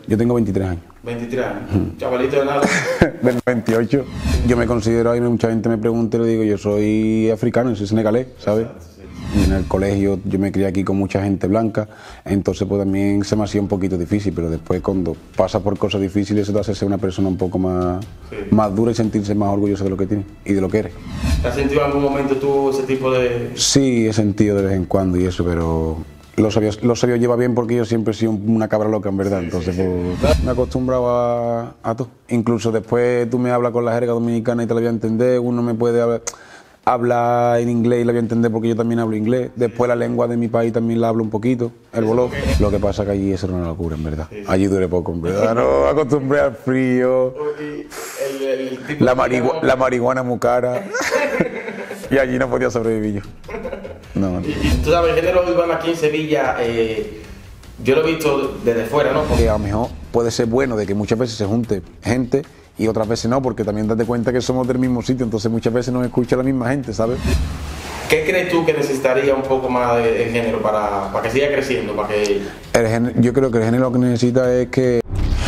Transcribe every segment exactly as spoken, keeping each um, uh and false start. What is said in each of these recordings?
Yo tengo veintitrés años. veintitrés años. Mm. Chavalito de nada. Del veintiocho. Yo me considero, ahí mucha gente me pregunta y le digo, yo soy africano, soy senegalés, ¿sabes? Exacto, sí. En el colegio yo me crié aquí con mucha gente blanca, entonces pues también se me hacía un poquito difícil, pero después cuando pasas por cosas difíciles eso te hace ser una persona un poco más, sí. más dura y sentirse más orgulloso de lo que tiene y de lo que eres. ¿Has sentido en algún momento tú ese tipo de...? Sí, he sentido de vez en cuando y eso, pero lo sabía, lo sabía llevar bien porque yo siempre he sido una cabra loca, en verdad, sí, entonces sí, sí. Pues, me he acostumbrado a, a todo. Incluso después tú me hablas con la jerga dominicana y te la voy a entender, uno me puede hablar... Habla en inglés y la voy a entender porque yo también hablo inglés. Después la lengua de mi país también la hablo un poquito, el boló. Lo que pasa es que allí eso era una locura, en verdad. Allí duré poco, en verdad. No, acostumbré al frío. La, marigua la marihuana muy cara. Y allí no podía sobrevivir yo. No. Y, y tú sabes, el género urbano aquí en Sevilla, eh, yo lo he visto desde fuera, ¿no? Porque a lo mejor puede ser bueno de que muchas veces se junte gente y otras veces no, porque también date cuenta que somos del mismo sitio, entonces muchas veces nos escucha la misma gente, ¿sabes? ¿Qué crees tú que necesitaría un poco más de, de género para, para que siga creciendo? Para que... el género, yo creo que el género lo que necesita es que...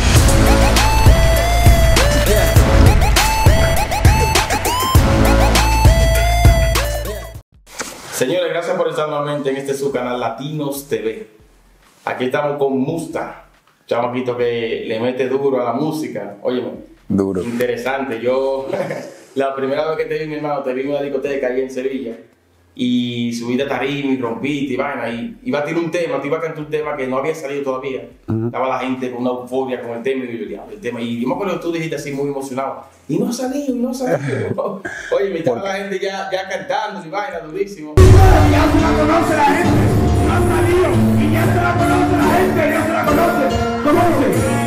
Señores, gracias por estar nuevamente en este su canal Latinos T V. Aquí estamos con Musta, chamaquito que le mete duro a la música. Óyeme. Duro. Interesante. Yo, la primera vez que te vi, mi hermano, te vi en una discoteca ahí en Sevilla y subí a tarima y rompiste y vaina. Y iba a tirar un tema, te iba a cantar un tema que no había salido todavía. Uh-huh. Estaba la gente con una euforia con el tema y yo diría, el tema. Y yo me acuerdo que tú dijiste así muy emocionado. Y no ha salido, y no ha salido. Oye, me estaba la gente ya, ya cantando y vaina, durísimo. Ya se la conoce la gente, no ha salido. Y ya se la conoce la gente, ya se la conoce. ¿Conoce?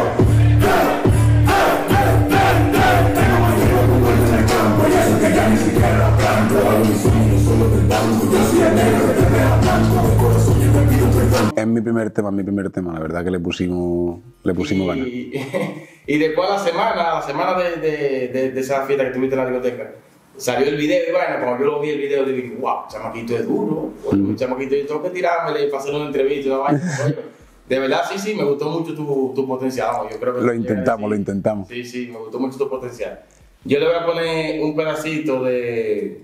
Es mi primer tema, mi primer tema, la verdad que le pusimos, le pusimos y, ganas. Y, y después a la semana, a la semana de, de, de, de esa fiesta que tuviste en la discoteca, salió el video y bueno, cuando yo lo vi el video, dije, wow, chamaquito es duro, mm. chamaquito, yo tengo que tirármele y hacer una entrevista y una vaina. De verdad, sí, sí, me gustó mucho tu, tu potencial. Yo creo que lo intentamos, lo intentamos. Sí, sí, me gustó mucho tu potencial. Yo le voy a poner un pedacito de,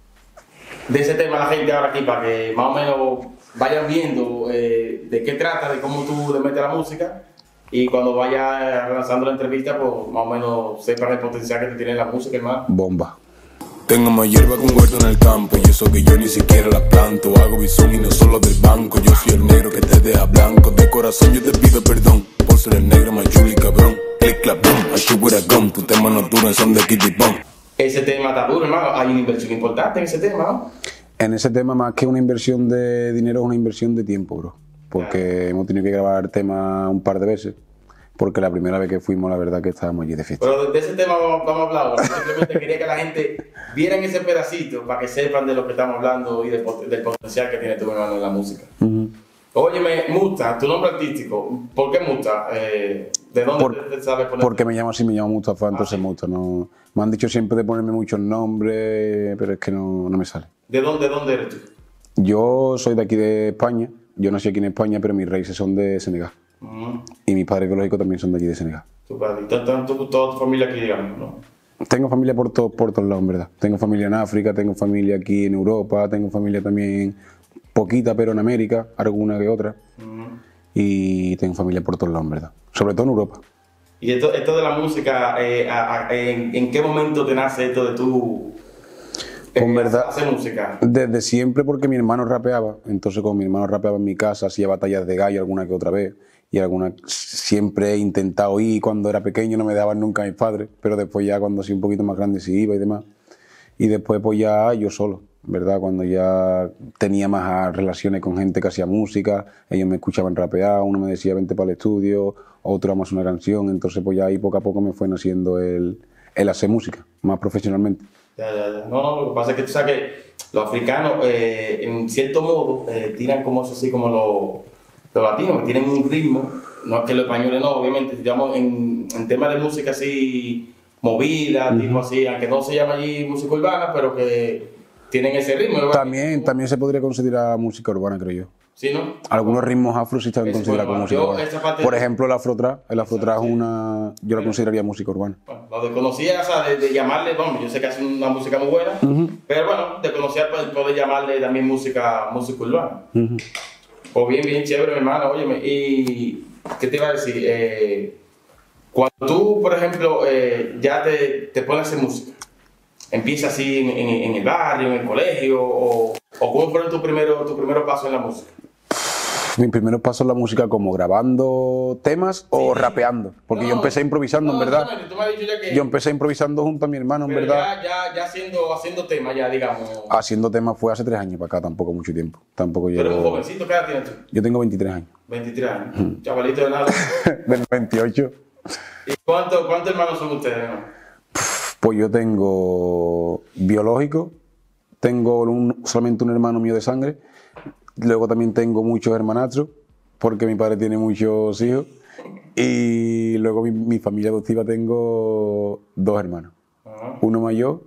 de ese tema a la gente ahora aquí para que más o menos vayan viendo eh, de qué trata, de cómo tú le metes la música y cuando vayas lanzando la entrevista, pues más o menos sepan el potencial que te tiene la música, hermano. Bomba. Tengo más hierba que un huerto en el campo y eso que yo ni siquiera la planto. Hago visón y no solo del banco. Yo soy el negro que te deja blanco. De corazón yo te pido perdón por ser el negro más chuli cabrón. Click clap boom, I shoot with a gun. Tu tema no duran, son de Kitty Bong. Ese tema está duro, hermano. Hay una inversión importante en ese tema, ¿no? En ese tema, más que una inversión de dinero, es una inversión de tiempo, bro. Porque claro. hemos tenido que grabar el tema un par de veces. Porque la primera vez que fuimos, la verdad que estábamos allí de fiesta. Pero de ese tema vamos, vamos a hablar ahora. Simplemente quería que la gente vieran ese pedacito para que sepan de lo que estamos hablando y del, del potencial que tiene tu hermano en la música. Uh-huh. Óyeme, Musta, tu nombre artístico, ¿por qué Musta? Eh, ¿De dónde Por, te, te sabes poner? Porque me llamo así, me llamo Mustafa, entonces ah, ¿sí? Musta. No, me han dicho siempre de ponerme muchos nombres, pero es que no, no me sale. ¿De dónde, de dónde eres tú? Yo soy de aquí de España. Yo nací aquí en España, pero mis raíces son de Senegal. Uh-huh. Y mis padres biológicos también son de allí de Senegal. Tu padre, toda tu familia aquí, digamos, ¿no? Tengo familia por, to, por todos lados, en verdad. Tengo familia en África, tengo familia aquí en Europa, tengo familia también, poquita, pero en América, alguna que otra. Uh-huh. Y tengo familia por todos lados, en verdad. Sobre todo en Europa. ¿Y esto, esto de la música, eh, a, a, en, en qué momento te nace esto de tu eh, con verdad, hacer música? Desde siempre, porque mi hermano rapeaba. Entonces, como mi hermano rapeaba en mi casa, hacía batallas de gallo alguna que otra vez. Y alguna siempre he intentado ir. Cuando era pequeño no me daban nunca mis padres, pero después ya cuando soy un poquito más grande sí iba y demás. Y después pues ya yo solo, ¿verdad? Cuando ya tenía más relaciones con gente que hacía música, ellos me escuchaban rapear, uno me decía vente para el estudio, otro vamos a una canción, entonces pues ya ahí poco a poco me fue naciendo el, el hacer música, más profesionalmente. Ya, ya, ya. No, no, lo que pasa es que tú sabes que los africanos eh, en cierto modo eh, tiran como eso así como los... Los latinos que tienen un ritmo, no es que los españoles no, obviamente, digamos, en, en temas de música así, movida, uh-huh. tipo así, aunque no se llama allí música urbana, pero que tienen ese ritmo. También, también se podría considerar música urbana, creo yo. Sí, ¿no? Algunos ritmos afro sí están Es, considerados bueno, como música yo urbana. esa parte- Por ejemplo, el afrotrap. El afrotrap Sí. es una... Yo la consideraría música urbana. Bueno, lo desconocía, o sea, de, de llamarle, bueno, yo sé que hace una música muy buena, pero bueno, desconocía pues, poder llamarle también música, música urbana. Ujú. Pues bien, bien chévere, mi hermano, óyeme, y ¿qué te iba a decir? Eh, cuando tú, por ejemplo, eh, ya te, te pones a hacer música, empiezas así en, en, en el barrio, en el colegio, o, o ¿cómo fueron tus primeros tu primero pasos en la música? Mi primer paso en la música como grabando temas o Sí. rapeando. Porque No, yo empecé improvisando, no, en verdad. exactamente, tú me has dicho ya que, Yo empecé improvisando junto a mi hermano, en pero verdad. ya, ya, ya haciendo, haciendo temas, ya digamos. Haciendo temas fue hace tres años para acá, tampoco mucho tiempo. Tampoco Pero un llevo... jovencito, ¿qué edad tienes tú? Yo tengo veintitrés años. veintitrés años, chavalito de nada. Del veintiocho. ¿Y cuántos cuántos hermanos son ustedes, hermano? Pues yo tengo biológico, tengo un- solamente un hermano mío de sangre, luego también tengo muchos hermanastros, porque mi padre tiene muchos hijos, y luego mi, mi familia adoptiva tengo dos hermanos, Ajá. uno mayor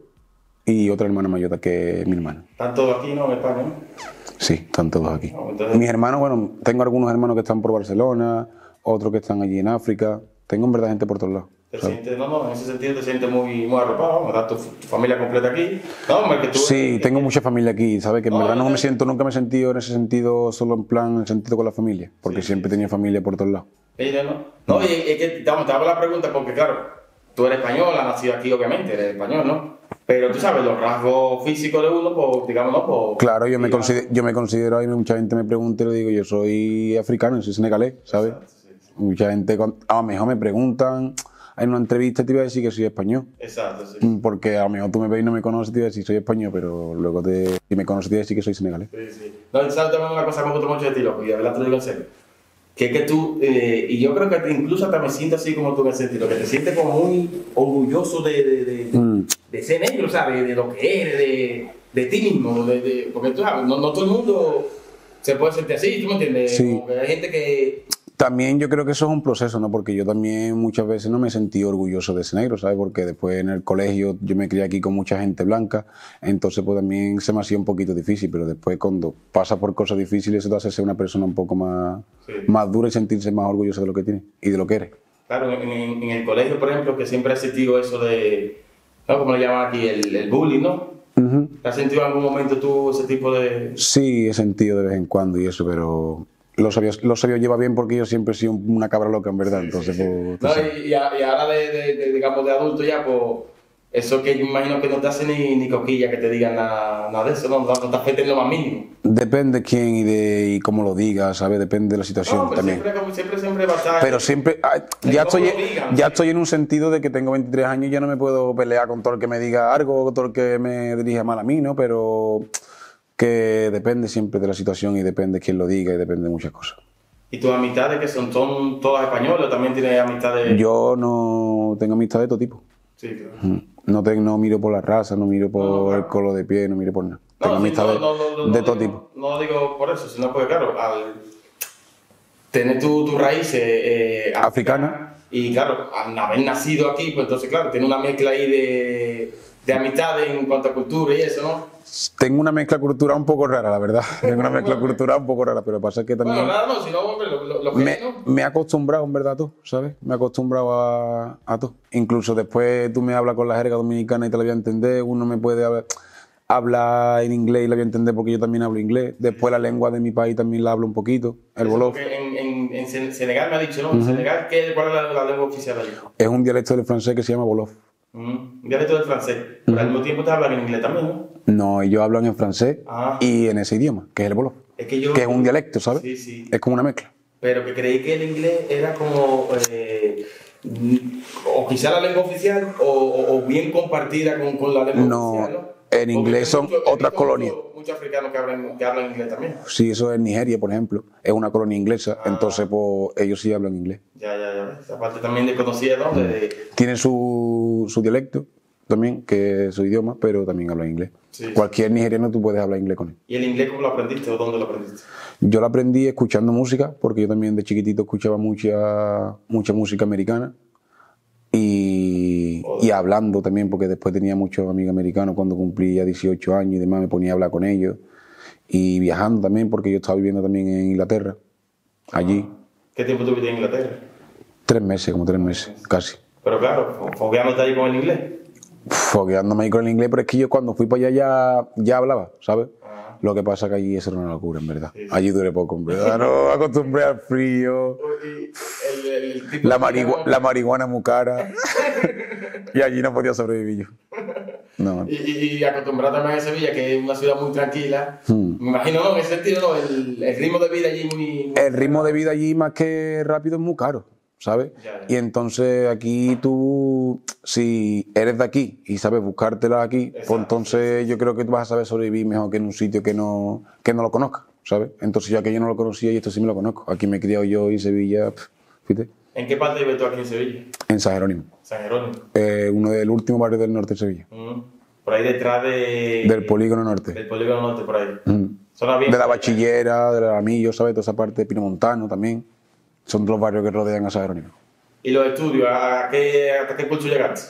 y otra hermana mayor que es mi hermana. Están todos aquí, ¿no? En España, ¿no? Sí, están todos aquí. Ah, entonces- Mis hermanos, bueno, tengo algunos hermanos que están por Barcelona, otros que están allí en África, tengo en verdad gente por todos lados. Te ¿sabes? sientes, no, no, en ese sentido te sientes muy, muy arropado, vamos, da tu, tu familia completa aquí. No, hombre, que tú... Sí, tengo mucha familia aquí, ¿sabes? Que en No, verdad no yo me te- siento, nunca me he sentido en ese sentido solo en plan, en el sentido con la familia, porque Sí, siempre sí, tenía familia por todos lados. Ella, ¿no? No, y es que vamos, te hago la pregunta porque, claro, tú eres española, nacido aquí, obviamente, eres español, ¿no? Pero tú sabes, los rasgos físicos de uno, pues, digamos, ¿no? Pues, Claro, yo me, digamos, considero, yo me considero, y mucha gente me pregunta y le digo, yo soy africano, soy senegalés, ¿sabes? Exacto, sí, sí. Mucha gente, cuando- a lo mejor me preguntan, en una entrevista te iba a decir que soy español, Exacto, sí. mm, porque a lo mejor tú me ves y no me conoces, te iba a decir soy español, pero luego te, si me conoces te iba a decir que soy senegalés. Sí, sí. No, sabes también una cosa que me gusta mucho de ti, loco, y de verdad te lo digo en serio. Que es que tú, eh, y yo creo que te- incluso hasta me siento así como tú me sientes, lo que te sientes como muy orgulloso de, de, de, de, Mm. de ser negro, ¿sabes? De, de lo que eres, de, de ti mismo, de, de- porque tú sabes, no, no todo el mundo se puede sentir así, ¿tú me entiendes? Sí. Como que hay gente que... También yo creo que eso es un proceso, ¿no? Porque yo también muchas veces no me sentí orgulloso de ser negro, ¿sabes? Porque después en el colegio yo me crié aquí con mucha gente blanca, entonces pues también se me hacía un poquito difícil, pero después cuando pasas por cosas difíciles eso te hace ser una persona un poco más, Sí. más dura y sentirse más orgulloso de lo que tienes y de lo que eres. Claro, en, en- en el colegio, por ejemplo, que siempre he sentido eso de, ¿no? Como le llaman aquí, el, el bullying, ¿no? Ujú. ¿Has sentido en algún momento tú ese tipo de...? Sí, he sentido de vez en cuando y eso, pero lo sabía, lo sabía llevar bien porque yo siempre he sido una cabra loca, en verdad, entonces pues, tú No, sabes. y, y a- y ahora de, de- de, digamos, de adulto ya, pues, eso que yo imagino que no te hace ni, ni cosquilla que te digan nada, nada de eso, ¿no? No te afecta en lo más mínimo. Depende quién y de y cómo lo diga, ¿sabes? Depende de la situación No, pero también. siempre, como siempre, siempre va a estar... Pero siempre, ah, Es ya, como estoy, lo digan, ya sí. estoy en un sentido de que tengo veintitrés años y ya no me puedo pelear con todo el que me diga algo, con todo el que me dirija mal a mí, ¿no? Pero que depende siempre de la situación y depende de quién lo diga y depende de muchas cosas. ¿Y tus amistades que son, son todas españolas o también tienes amistades...? Yo no tengo amistad de todo tipo. Sí, claro. Mm. No, te- no miro por la raza, no miro por No, no, claro. el color de piel, no miro por nada. Tengo No, sí, amistades no, no, no, de no todo digo- tipo. No lo digo por eso, sino porque, claro, al tener tu, tu raíz eh, eh, Africana. y, claro, al haber nacido aquí, pues entonces, claro, tiene una mezcla ahí de, de amistades en cuanto a cultura y eso, ¿no? Tengo una mezcla cultural un poco rara, la verdad. Tengo una mezcla cultural un poco rara, pero pasa que también... Bueno, nada, no, si no, hombre, lo, lo, lo que me, es, ¿no? me he acostumbrado, en verdad, a todo, ¿sabes? Me he acostumbrado a, a todo. Incluso después tú me hablas con la jerga dominicana y te la voy a entender. Uno me puede hablar, hablar en inglés y la voy a entender porque yo también hablo inglés. Después la lengua de mi país también la hablo un poquito, el Eso bolof. porque En, en, en Sen- Senegal me ha dicho, ¿no? En Senegal, ¿qué, ¿cuál es la, la lengua oficial allí? Es un dialecto del francés que se llama bolof. Mm, un dialecto del francés, pero al mismo tiempo te hablan en inglés también, ¿no? No, ellos hablan en francés Ah. y en ese idioma, que es el bolof. Es que yo... Que es un dialecto, ¿sabes? Sí, sí. Es como una mezcla. Pero que creí que el inglés era como, eh, o quizá la lengua oficial, o, o- o bien compartida con, con la lengua No, oficial, ¿no? en Porque inglés hay son mucho- he otras visto colonias. Muchos muchos africanos que hablan, que hablan inglés también. Sí, eso es Nigeria, por ejemplo. Es una colonia inglesa, Ah. entonces pues, ellos sí hablan inglés. Ya, ya, ya. Esa parte también desconocida, ¿no? De- Tienen su, su dialecto también, que es su idioma, pero también hablan inglés. Sí, sí. Cualquier nigeriano tú puedes hablar inglés con él. ¿Y el inglés cómo lo aprendiste o dónde lo aprendiste? Yo lo aprendí escuchando música, porque yo también de chiquitito escuchaba mucha, mucha música americana. Y, y hablando también, porque después tenía muchos amigos americanos cuando cumplía dieciocho años y demás, me ponía a hablar con ellos. y viajando también, porque yo estaba viviendo también en Inglaterra, allí. ¿Qué tiempo tuviste en Inglaterra? Tres meses, como tres meses, casi. Pero claro, fo- fogueándote ahí con el inglés. Fogueándome ahí con el inglés, pero es que yo cuando fui para allá ya, ya hablaba, ¿sabes? Ah. Lo que pasa que allí eso era una locura, en verdad. Sí, sí. Allí duré poco, en verdad. No, acostumbré al frío. Y el, el, el tipo La, de- marigua- la marihuana muy cara. Y allí no podía sobrevivir yo. No. Y, y, y acostumbrado también a Sevilla, que es una ciudad muy tranquila. Hmm. Me imagino, ¿no? En ese sentido, ¿no? El, el ritmo de vida allí muy... muy- El ritmo de vida allí, más que rápido, es muy caro, ¿sabes? Ya, ya. Y entonces aquí tú, si eres de aquí y sabes buscártela aquí, Exacto, pues entonces yo creo que tú vas a saber sobrevivir mejor que en un sitio que no, que no lo conozcas, ¿sabes? Entonces ya que yo no lo conocía y esto sí me lo conozco. Aquí me he criado yo y Sevilla, pf, fíjate, ¿En qué parte vives tú aquí en Sevilla? en San Jerónimo, San Jerónimo. eh, uno del último barrio del norte de Sevilla, Mm. Por ahí detrás de... del polígono norte. Del polígono norte, por ahí. Mm. Zona bien... De la Bachillera, de la Aramillo, ¿sabes? Toda esa parte de Pinomontano también. Son los barrios que rodean a San Jerónimo. ¿Y los estudios? ¿A qué, ¿Hasta qué curso llegaste?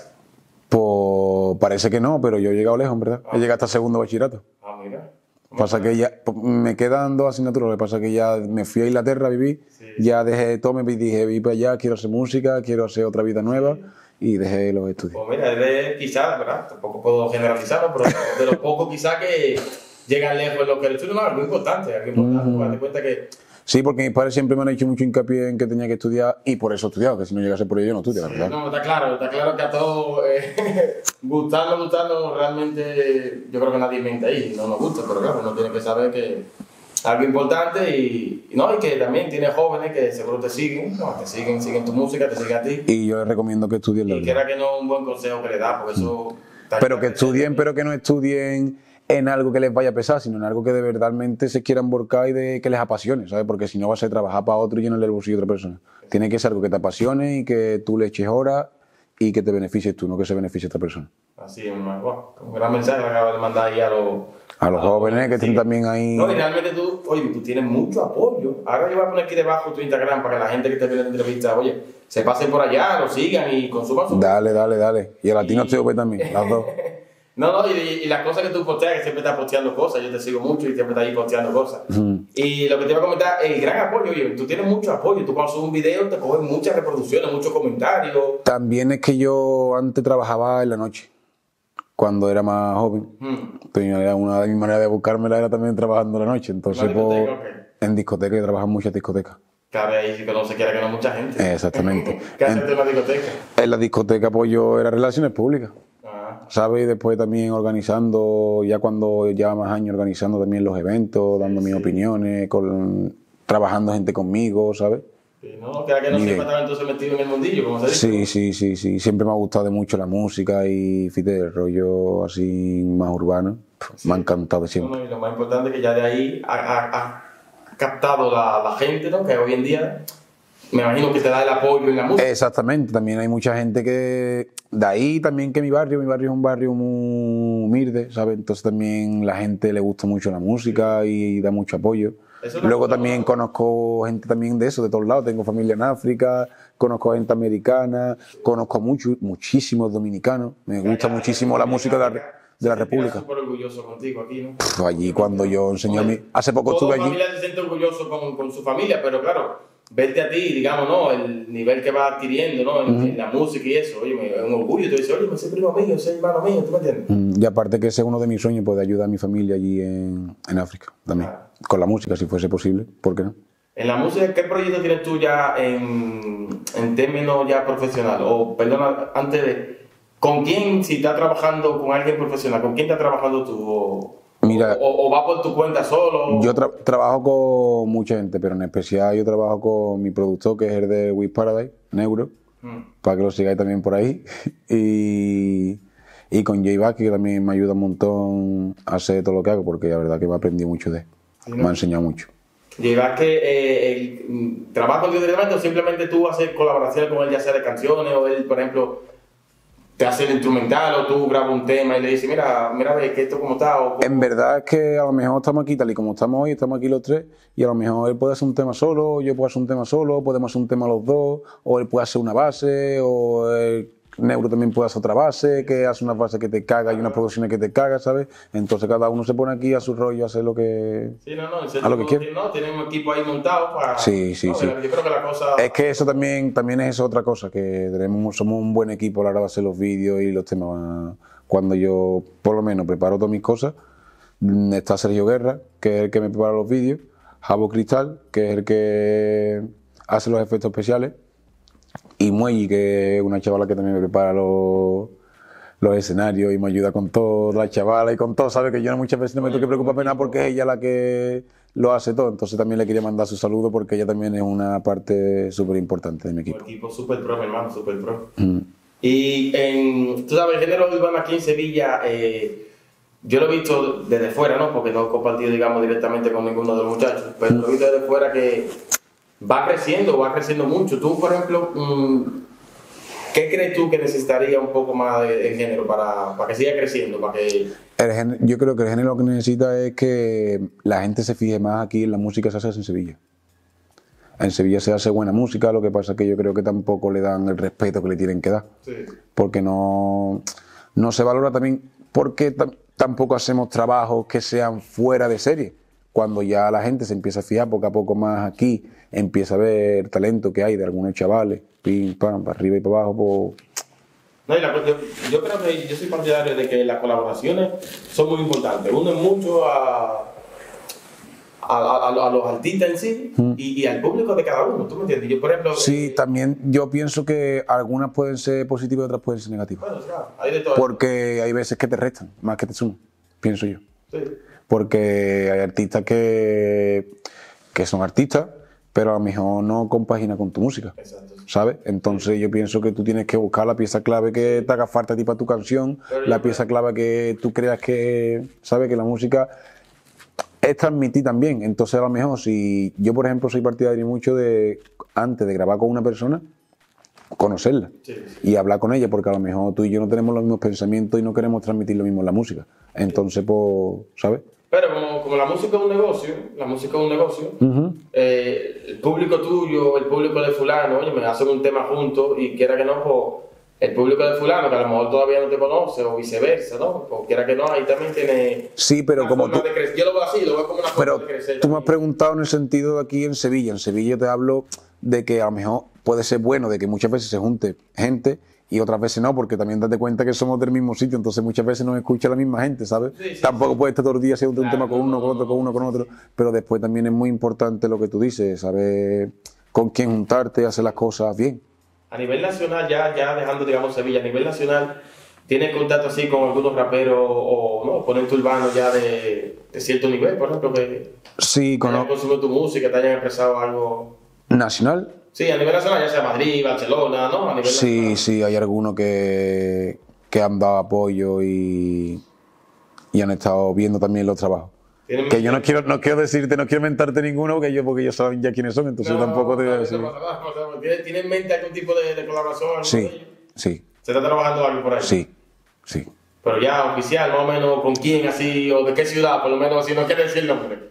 Pues parece que no, pero yo he llegado lejos, en verdad. He llegado hasta segundo bachillerato. Ah, mira. Pasa que ya pues, me quedan dos asignaturas. Lo que pasa que ya me fui a Inglaterra a vivir, Sí. ya dejé todo, me dije, voy para allá, quiero hacer música, quiero hacer otra vida nueva y dejé los estudios. Pues mira, eres quizás, ¿verdad? Tampoco puedo generalizarlo, pero de los pocos quizás que llegan lejos en lo que el estudio no es algo importante, algo importante, porque date cuenta que Sí, porque mis padres siempre me han hecho mucho hincapié en que tenía que estudiar y por eso he estudiado, que si no llegase por ello yo no estudio, la verdad. no, está claro, está claro que a todos eh, gustarnos, gustarnos, realmente yo creo que nadie miente ahí, no nos gusta, pero claro, uno tiene que saber que es algo importante y, y no, y que también tienes jóvenes que seguro te siguen, no, te siguen, siguen tu música, te siguen a ti, Y yo les recomiendo que estudien, la y que verdad. era que no es un buen consejo que le das, porque eso... está- Pero que estudien, pero que no estudien en algo que les vaya a pesar, sino en algo que de verdadmente se quieran volcar y de que les apasione, ¿sabes? Porque si no va a ser trabajar para otro y llenarle el bolsillo a otra persona. Tiene que ser algo que te apasione y que tú le eches horas y que te beneficies tú, no que se beneficie otra persona. Así es, hermano. Wow, un gran mensaje que acabas de mandar ahí a los... A los jóvenes que estén sí. también ahí. No, y realmente tú, oye, tú tienes mucho apoyo. Ahora yo voy a poner aquí debajo tu Instagram para que la gente que te ve la entrevista, oye, se pasen por allá, lo sigan y consuman su... Dale, dale, dale. Y a Latino T V también, las dos. No, no, y, y las cosas que tú posteas, que siempre estás posteando cosas, yo te sigo mucho y siempre estás ahí posteando cosas. Y lo que te iba a comentar, el gran apoyo, oye, tú tienes mucho apoyo, tú cuando subes un video te coges muchas reproducciones, muchos comentarios. También es que yo antes trabajaba en la noche, cuando era más joven. Hmm. Tenía una de mis maneras de buscármela era también trabajando en la noche. Entonces, ¿En la pues, discoteca o qué? en discoteca, yo trabajaba en muchas discotecas. Cabe ahí si que no se quiera que no mucha gente. Exactamente. ¿Qué haces En, en la discoteca? en la discoteca, pues yo era relaciones públicas. Ah, ¿Sabes? Y después también organizando, ya cuando lleva más años organizando también los eventos, dando mis opiniones, con, trabajando gente conmigo, ¿sabes? sí, no, que que no Ni siempre idea. estaba entonces metido en el mundillo, como se dice. Sí, sí, sí, sí. Siempre me ha gustado de mucho la música y fíjate, el rollo así más urbano. Pff, Me ha encantado No, siempre. no, y lo más importante es que ya de ahí ha, ha- ha captado la, la gente, ¿no? Que hoy en día me imagino que te da el apoyo en la música. Exactamente, también hay mucha gente que de ahí también que mi barrio, mi barrio es un barrio muy humilde, ¿sabes? Entonces también la gente le gusta mucho la música y da mucho apoyo. Eso es una Luego cosa también buena. conozco gente también de eso, de todos lados. Tengo familia en África, conozco gente americana, conozco mucho, muchísimos dominicanos. Me gusta muchísimo la música de la, de la República. Súper orgulloso contigo aquí, ¿no? Pff, Allí cuando yo enseñé a mi... Hace poco Todo estuve allí. familia se siente orgulloso con, con su familia, pero claro, verte a ti, digamos, ¿no? El nivel que vas adquiriendo, ¿no? En, en la música y eso, oye, me- es un orgullo. Tú dices, oye, me soy primo mío, soy hermano mío, ¿tú me entiendes? Mm, Y aparte que ese es uno de mis sueños, poder ayudar a mi familia allí en, en África también. Ah. Con la música, si fuese posible, ¿por qué no? En la música, ¿qué proyecto tienes tú ya en, en términos ya profesional? O, perdona, antes de, ¿con quién, si estás trabajando con alguien profesional, con quién estás trabajando tú? O, Mira, o, o va por tu cuenta solo? Yo tra- trabajo con mucha gente, pero en especial yo trabajo con mi productor, que es el de With Paradise, Neuro, Mm. para que lo sigáis también por ahí. Y, y con Jay Bucky, que también me ayuda un montón a hacer todo lo que hago, porque la verdad que me aprendí mucho de él. Me ha enseñado mucho. ¿Llegas que eh, el, mm, trabajas contigo directamente o simplemente tú haces colaboraciones con él, ya sea de canciones, o él, por ejemplo, te hace el instrumental, o tú grabas un tema y le dices, mira, mira, ve que esto como está, o cómo- En verdad es que a lo mejor estamos aquí tal y como estamos hoy, estamos aquí los tres, y a lo mejor él puede hacer un tema solo, yo puedo hacer un tema solo, podemos hacer un tema los dos, o él puede hacer una base, o él Neuro también puede hacer otra base, que hace una base que te caga y unas producciones que te caga, ¿sabes? Entonces cada uno se pone aquí a su rollo, a hacer lo que... Sí, no, no, a lo que quiere. No, tienen un equipo ahí montado para... Sí, sí, no, sí. Yo creo que la cosa... Es que eso también, también es otra cosa, que tenemos, somos un buen equipo a la hora de hacer los vídeos y los temas. Cuando yo, por lo menos, preparo todas mis cosas, está Sergio Guerra, que es el que me prepara los vídeos, Jabo Cristal, que es el que hace los efectos especiales, y Muelli, que es una chavala que también me prepara los, los escenarios y me ayuda con todo, la chavala y con todo, sabe que yo muchas veces no me tengo que preocupar nada porque es ella la que lo hace todo. Entonces también le quería mandar su saludo porque ella también es una parte súper importante de mi equipo. Un equipo súper pro, mi hermano, súper pro. Mm. Y en, tú sabes, el género urbano aquí en Sevilla, eh, yo lo he visto desde fuera, ¿no? Porque no he compartido, digamos, directamente con ninguno de los muchachos, pero lo he visto desde fuera que va creciendo, va creciendo mucho. Tú, por ejemplo, ¿qué crees tú que necesitaría un poco más de, de género para, para que siga creciendo? Para que... el género, yo creo que el género lo que necesita es que la gente se fije más aquí en la música que se hace en Sevilla. En Sevilla se hace buena música, lo que pasa es que yo creo que tampoco le dan el respeto que le tienen que dar. Sí. Porque no, no se valora también, porque tampoco hacemos trabajos que sean fuera de serie. Cuando ya la gente se empieza a fijar poco a poco más aquí, empieza a ver talento que hay de algunos chavales, pim, pam, para arriba y para abajo, pues... No, y la, yo, yo creo que yo soy partidario de que las colaboraciones son muy importantes. Uno es mucho a, a, a, a los artistas en sí mm. y, y al público de cada uno, ¿tú me entiendes? Yo, por ejemplo... Sí, eh, también yo pienso que algunas pueden ser positivas y otras pueden ser negativas. Bueno, claro, hay de todo. Porque hay veces que te restan, más que te suman, pienso yo. Sí. Porque hay artistas que, que son artistas, pero a lo mejor no compagina con tu música. Exacto. ¿Sabes? Entonces yo pienso que tú tienes que buscar la pieza clave que te haga falta a ti para tu canción, pero la pieza clave que tú creas que, ¿sabes? Que la música es transmitir también. Entonces a lo mejor si yo, por ejemplo, soy partidario mucho de, antes de grabar con una persona, conocerla sí, sí. y hablar con ella, porque a lo mejor tú y yo no tenemos los mismos pensamientos y no queremos transmitir lo mismo en la música. Entonces, pues, ¿sabes? Pero como, como la música es un negocio, la música es un negocio, uh-huh. eh, el público tuyo, el público de fulano, oye, me hacen un tema juntos y quiera que no, pues, el público de fulano, que a lo mejor todavía no te conoce, o viceversa, ¿no? Pues quiera que no, ahí también tiene... Sí, pero como tú... Yo lo veo así, lo veo como una pero forma de crecer. Tú me has preguntado en el sentido de aquí en Sevilla. En Sevilla yo te hablo de que a lo mejor puede ser bueno, de que muchas veces se junte gente y otras veces no, porque también date cuenta que somos del mismo sitio, entonces muchas veces nos escucha la misma gente, ¿sabes? Sí, sí, Tampoco sí. puede estar todos los días haciendo claro, un tema con uno, con otro, con uno, con otro, pero después también es muy importante lo que tú dices, saber con quién juntarte, hacer las cosas bien. A nivel nacional, ya, ya dejando, digamos, Sevilla, a nivel nacional, ¿tienes contacto así con algunos raperos o no, ponente urbano ya de, de cierto nivel, por ejemplo, que sí, con hayan consumido tu música, te hayan expresado algo? ¿Nacional? Sí, a nivel nacional, ya sea Madrid, Barcelona, ¿no? A nivel sí, nacional. sí, hay algunos que, que han dado apoyo y, y han estado viendo también los trabajos. Que yo no quiero, no quiero decirte, no quiero mentarte ninguno porque yo porque ellos saben ya quiénes son, entonces no, tampoco te voy a decir. No, no, no, no, ¿Tienes en mente algún tipo de, de colaboración? Sí, de ellos? sí. ¿Se está trabajando algo por ahí? Sí, sí. Pero ya oficial, más o menos, ¿con quién así? ¿O de qué ciudad? Por lo menos, si no quiere decir el nombre.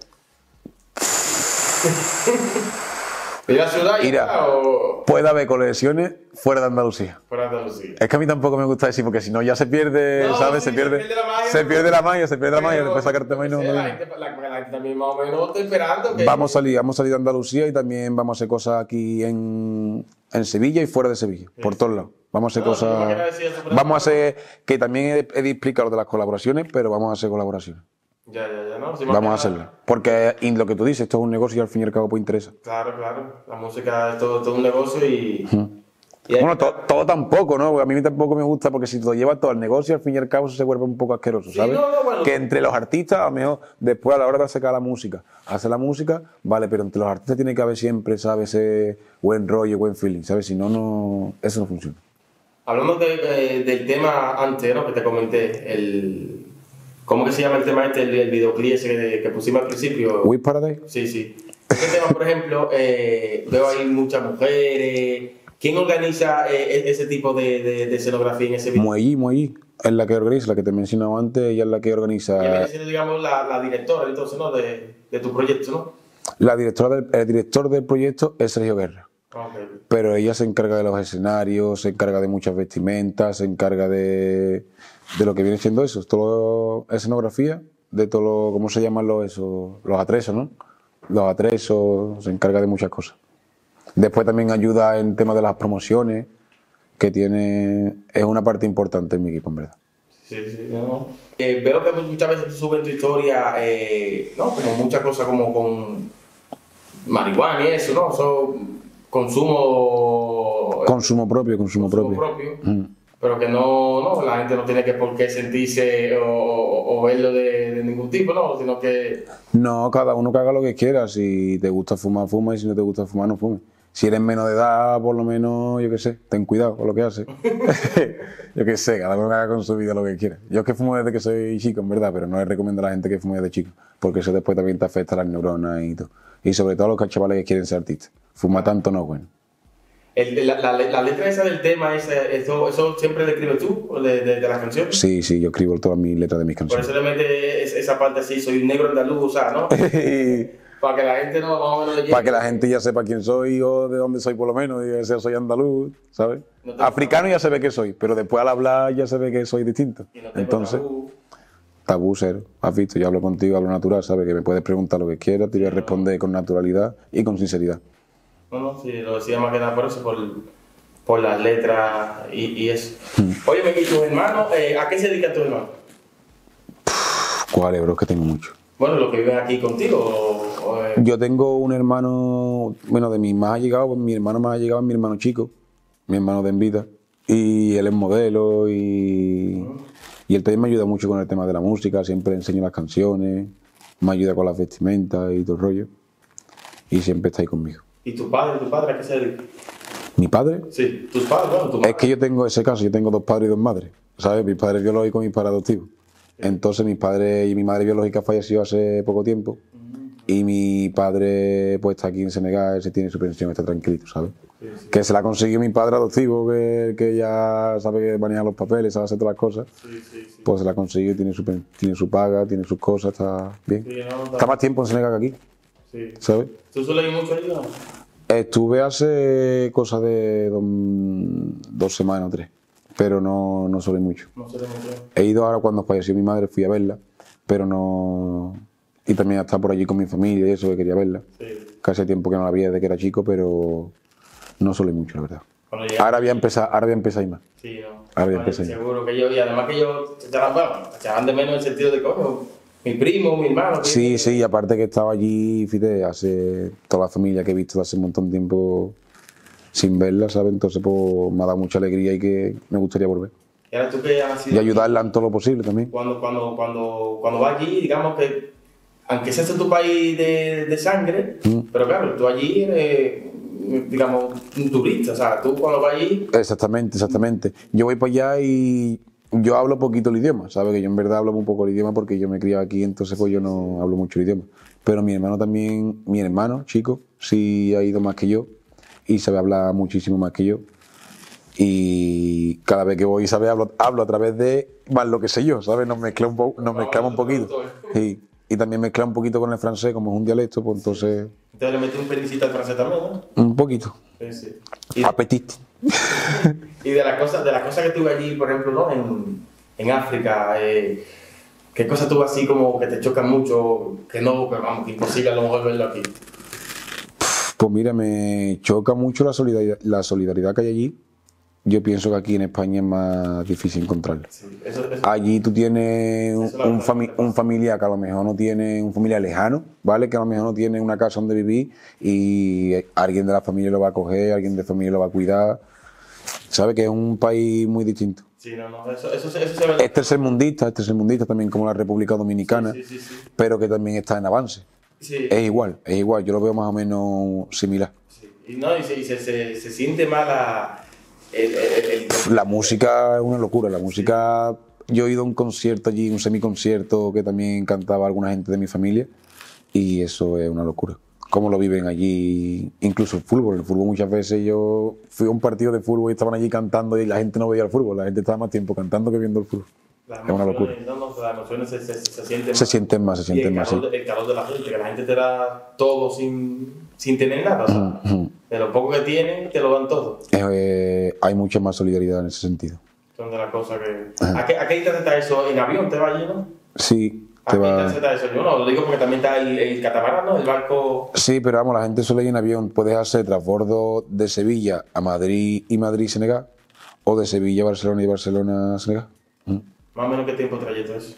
¿De la ciudad y Mira, o... puede haber colecciones fuera de Andalucía. Fuera de Andalucía. Es que a mí tampoco me gusta decir, porque si no ya se pierde, no, ¿sabes? Sí, se, pierde, se pierde la magia. Se pierde la magia, se pierde la magia, después sacarte más y no... La gente, la, la gente también más o menos está esperando que... Vamos a salir, vamos a salir de Andalucía y también vamos a hacer cosas aquí en, en Sevilla y fuera de Sevilla, sí. por todos lados. Vamos a hacer no, cosas... No vamos a hacer, que también he, he explicado lo de las colaboraciones, pero vamos a hacer colaboraciones. Ya, ya, ya, no. Si vamos a hacerlo. Porque lo que tú dices, esto es un negocio y al fin y al cabo pues interesa. Claro, claro. La música es todo, todo un negocio y... Uh-huh. y bueno, to, todo tampoco, ¿no? Porque a mí tampoco me gusta, porque si te lo llevas todo al negocio, al fin y al cabo se vuelve un poco asqueroso, ¿sabes? Sí, no, no, bueno, que entre los artistas, a lo mejor, después a la hora de sacar la música, hacer la música, vale, pero entre los artistas tiene que haber siempre, ¿sabes? Ese buen rollo, buen feeling, ¿sabes? Si no, no, eso no funciona. Hablando de, de, del tema antes, ¿no? Que te comenté, el... ¿Cómo que se llama el tema este, el, el videoclip ese que, que pusimos al principio? With Paradise. Sí, sí. Este tema, por ejemplo, eh, veo ahí muchas mujeres. ¿Quién organiza eh, ese tipo de, de, de escenografía en ese video? Muelli, Muelli. Es la que organiza, la que te mencionaba antes, ella es la que organiza... Ella viene siendo, digamos, la, la directora, entonces, ¿no? De, de tu proyecto, ¿no? La directora del, el director del proyecto es Sergio Guerra. Okay. Pero ella se encarga de los escenarios, se encarga de muchas vestimentas, se encarga de, de lo que viene siendo eso, todo escenografía, de todo lo, ¿cómo se llaman los, eso? Los atresos, ¿no? Los atresos, se encarga de muchas cosas. Después también ayuda en temas de las promociones, que tiene, es una parte importante en mi equipo, en verdad. Sí, sí, no. Eh, veo que muchas veces tú subes en tu historia, eh, ¿no? Como muchas cosas como con marihuana y eso, ¿no? Eso, consumo... Consumo propio, consumo, consumo propio. propio. Mm. Pero que no, no, la gente no tiene que por qué sentirse o, o, o verlo de, de ningún tipo, ¿no? Sino que... No, cada uno que haga lo que quiera. Si te gusta fumar, fuma, y si no te gusta fumar, no fume. Si eres menor de edad, por lo menos, yo qué sé, ten cuidado con lo que haces. Yo qué sé, cada uno que haga con su vida lo que quiera. Yo es que fumo desde que soy chico, en verdad, pero no le recomiendo a la gente que fume desde chico, porque eso después también te afecta a las neuronas y todo. Y sobre todo a los chavales que quieren ser artistas. Fumar tanto no es bueno. El, la, la, la letra esa del tema, esa, eso, ¿eso siempre le escribes tú, de, de, de las canciones? Sí, sí, yo escribo todas mis letras de mis Por canciones. eso le metes esa parte así, soy un negro andaluz, o sea, ¿no? Para que la gente no, más o menos le llegue. Para que la gente ya sepa quién soy o de dónde soy por lo menos, y que sea, soy andaluz, ¿sabes? No te Africano ya se ve que soy, pero después al hablar ya se ve que soy distinto. Y no tengo Entonces, tabú. tabú cero, has visto, yo hablo contigo, hablo natural, ¿sabes? Que me puedes preguntar lo que quieras, te voy a responder con naturalidad y con sinceridad. No, no, sí, lo decía más que nada por eso, por, por las letras y, y eso. Oye, ¿y tus hermanos, eh, a qué se dedican tus hermanos? ¿Cuáles, bro? Que tengo mucho. Bueno, los que viven aquí contigo. O, o, eh, Yo tengo un hermano, bueno, de mis más allegados, pues mi hermano más allegado es mi hermano chico, mi hermano de Envita, y él es modelo y, y él también me ayuda mucho con el tema de la música, siempre enseño las canciones, me ayuda con las vestimentas y todo el rollo, y siempre está ahí conmigo. ¿Y tu padre, tu padre a qué se dedica? ¿Mi padre? Sí, tus padres, bueno, tu madre. Es que yo tengo ese caso, yo tengo dos padres y dos madres, ¿sabes? Mi padre es biológico y mi padre adoptivo. Entonces mi padre y mi madre biológica falleció hace poco tiempo y mi padre pues está aquí en Senegal, se tiene su pensión, está tranquilito, ¿sabes? Sí, sí. Que se la consiguió mi padre adoptivo, que, que ya sabe que maneja los papeles, sabe hacer todas las cosas. Sí, sí, sí. Pues se la consiguió, tiene su, pen- tiene su paga, tiene sus cosas, está bien. Sí, no, no, Está más tiempo en Senegal que aquí, sí. ¿sabes? ¿Tú sueles ir mucho allí o no? Estuve hace cosas de dos, dos semanas o tres, pero no, no suele mucho. No suele mucho. He ido ahora cuando falleció mi madre, fui a verla, pero no... Y también a estar por allí con mi familia y eso, que quería verla. Sí. Que hace tiempo que no la vi desde que era chico, pero no suele mucho, la verdad. Cuando llega- Ahora voy a empezar, ahora voy a empezar a ir más. Sí, no. Ahora Vale, empecé. seguro que yo, y además que yo, se echaban, bueno, se echaban de menos en el sentido de coño, mi primo, mi hermano. Sí, que- sí, y aparte que estaba allí, fíjate, hace toda la familia que he visto hace un montón de tiempo sin verla, ¿sabes? Entonces pues me ha dado mucha alegría y que me gustaría volver. Y ahora tú que has Y sido ayudarla en todo lo posible también. cuando, cuando, cuando, cuando vas allí, digamos que, aunque seas de tu país de, de sangre, Mm. pero claro, tú allí eres, digamos, un turista, o sea, tú cuando vas allí, Exactamente, exactamente. Yo voy para allá y yo hablo poquito el idioma, ¿sabes? Que yo en verdad hablo muy poco el idioma porque yo me he criado aquí, entonces pues yo no hablo mucho el idioma. Pero mi hermano también, mi hermano chico, sí ha ido más que yo y sabe hablar muchísimo más que yo. Y cada vez que voy, ¿sabes? Hablo, hablo a través de más lo que sé yo, ¿sabes? Nos mezclamos un, po- nos mezclamos un poquito. Sí. Y también mezclamos un poquito con el francés, como es un dialecto, pues entonces entonces le metí un pelincito al francés también, ¿no? un poquito. Sí, sí. Y, Apetito. y de las cosas, de las cosas que tuve allí, por ejemplo, ¿no? En, en África, eh, ¿qué cosas tuve así como que te chocan mucho, que no, que vamos, que imposible a lo mejor verlo aquí? Pues mira, me choca mucho la solidaridad, la solidaridad que hay allí. Yo pienso que aquí en España es más difícil encontrarla. Sí, eso, eso, Allí tú tienes un, Eso es la un, verdad. fami- un familiar que a lo mejor no tiene, un familiar lejano, ¿vale? Que a lo mejor no tiene una casa donde vivir y alguien de la familia lo va a coger, alguien de familia lo va a cuidar. ¿Sabes? Que es un país muy distinto. sí, no, no, eso, eso, eso se ve. Es tercermundista, es tercermundista también como la República Dominicana, Sí, sí, sí. pero que también está en avance. Sí, Es igual, es igual, yo lo veo más o menos similar. sí. Y, no, y, se, y se, se, se siente mal la, el, el, el- La música es una locura, la música... Yo he ido a un concierto allí, un semiconcierto que también cantaba alguna gente de mi familia y eso es una locura. Cómo lo viven allí, incluso el fútbol. El fútbol muchas veces yo fui a un partido de fútbol y estaban allí cantando y la gente no veía el fútbol, la gente estaba más tiempo cantando que viendo el fútbol. las Es una locura. emociones, no, no, las emociones se, se, se sienten Se sienten más, se Y el sienten más, sí. calor, de- el calor de la gente, que la gente te da todo sin, sin tener nada. O sea, De lo poco que tienen, te lo dan todo. Eh, hay mucha más solidaridad en ese sentido. Son de las cosas que... ¿A qué, a qué distancia está eso? ¿En avión te va allí, no? Sí, ¿A te qué va... distancia está eso? Yo no, lo digo porque también está el, el catamarán, ¿no? El barco... Sí, pero vamos, la gente suele ir en avión. Puedes hacer transbordo de Sevilla a Madrid y Madrid-Senegal, o de Sevilla a Barcelona y Barcelona-Senegal. ¿Mm? Más o menos qué tiempo de trayecto es.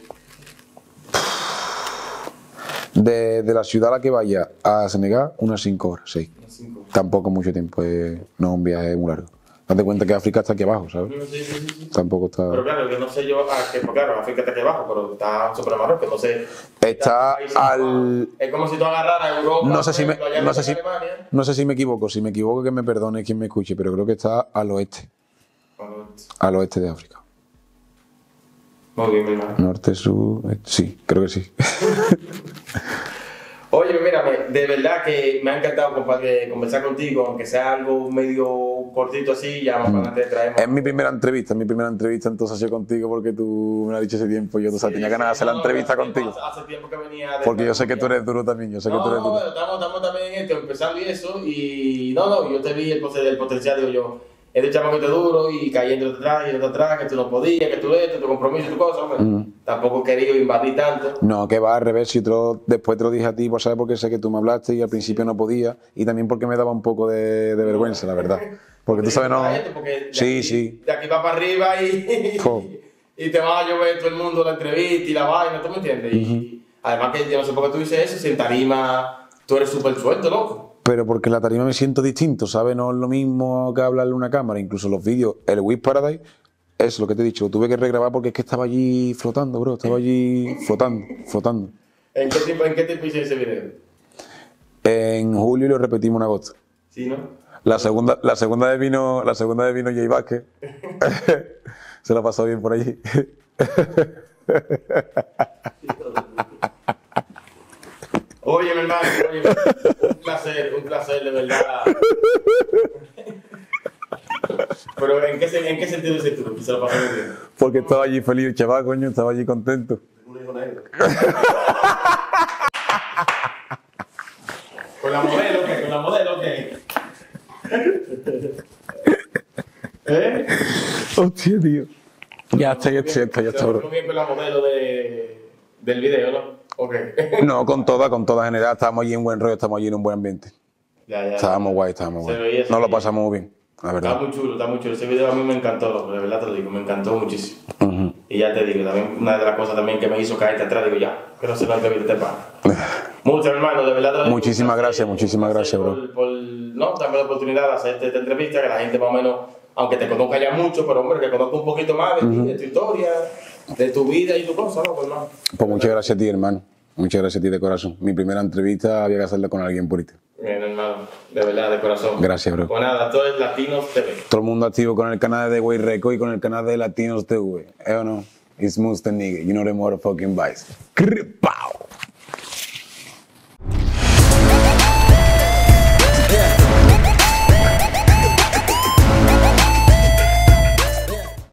De, de la ciudad a la que vaya a Senegal, unas cinco horas, seis. Cinco. Tampoco mucho tiempo, eh, no es un viaje muy largo. Date cuenta que África está aquí abajo, ¿sabes? Sí, sí, sí, sí. Tampoco está... Pero claro, que no sé yo, ah, que, pues claro, África está aquí abajo, pero está sobre Marruecos, no sé. Está al... Es como si tú agarraras Europa, No sé si me, por ejemplo, allá no en sé si, Alemania. no sé si me equivoco, si me equivoco que me perdone quien me escuche, pero creo que está al oeste, Bueno, al oeste de África. muy bien, mi hermano. Norte, sur, este, sí, creo que sí. Oye, mírame, de verdad que me ha encantado compa- conversar contigo, aunque sea algo medio cortito así, ya más para adelante traemos. Es mi primera entrevista, es mi primera entrevista entonces yo contigo porque tú me lo has dicho hace tiempo, yo o sea, tenía ganas de hacer la No, entrevista hace tiempo- contigo. Hace tiempo que venía de Porque yo sé que tú eres duro también, yo sé que tú No, eres no, duro. estamos, estamos también en esto, empezando y eso, y no, no, yo te vi el, poten- el potencial, digo yo, este chamaquito duro y cayendo atrás y atrás, que tú no podías, que tú esto, tu compromiso, tu cosa, hombre. Mm. Tampoco he querido invadir tanto. No, que va al revés, si otro, después te lo dije a ti, pues sabes porque sé que tú me hablaste y al principio no podía, y también porque me daba un poco de, de vergüenza, la verdad. Porque tú sabes, no... Porque de Sí, aquí- sí. De aquí va para arriba y, Jo. y te va a llover todo el mundo la entrevista y la vaina, ¿tú me entiendes? Y además que yo no sé por qué tú dices eso, si en tarima tú eres súper suelto, loco. Pero porque en la tarima me siento distinto, ¿sabes? No es lo mismo que hablarle a una cámara, incluso los vídeos, el With Paradise, es lo que te he dicho, lo tuve que regrabar porque es que estaba allí flotando, bro, estaba allí flotando, flotando. ¿En qué tiempo, en qué tiempo hice ese video? En julio y lo repetimos en agosto. ¿Sí, no? La segunda, la segunda vez vino, la segunda vez vino Jay Vázquez. Se la pasó bien por allí. Oye, mi hermano, oye, un placer, un placer, de verdad. Pero ¿en qué, se- en qué sentido dices tú? Que se lo pasó muy bien. Porque estaba allí feliz el chaval, coño, estaba allí contento. Un hijo negro. ¿Con la modelo qué? ¿Con la modelo qué? ¿Eh? Hostia, tío. Ya está, ya está, ya está, ya está, Se bro. portó bien con la modelo de, del video, ¿no? Ok. No, con toda, con toda general, estábamos allí en buen rollo, estábamos allí en un buen ambiente. Ya, ya. Estábamos guay, estábamos Se guay. veía, se Nos lo veía. pasamos muy bien, la Está verdad. muy chulo, está muy chulo. Ese video a mí me encantó, loco, de verdad te lo digo, me encantó muchísimo. Ujú. Y ya te digo, también una de las cosas también que me hizo caerte atrás, digo, ya, quiero hacer una entrevista este pana. Muchas, hermano, de verdad te lo digo. Muchísimas Un placer, gracias, muchísimas un placer gracias, bro. Por, por, no, darme la oportunidad de hacerte esta entrevista, que la gente más o menos, aunque te conozca ya mucho, pero hombre, que conozca un poquito más de ti, de tu historia, de tu vida y tu cosa, ¿no? Pues, hermano. Pues muchas gracias a ti, hermano. Muchas gracias a ti de corazón. Mi primera entrevista había que hacerla con alguien purito. Bien, hermano, de verdad, de corazón. Gracias, bro. Pues nada, todo es Latinos T V. Todo el mundo activo con el canal de The Way Record y con el canal de Latinos T V. ¿Eh o no? It's Mustang Nigga. You know the motherfucking vice. Cripao.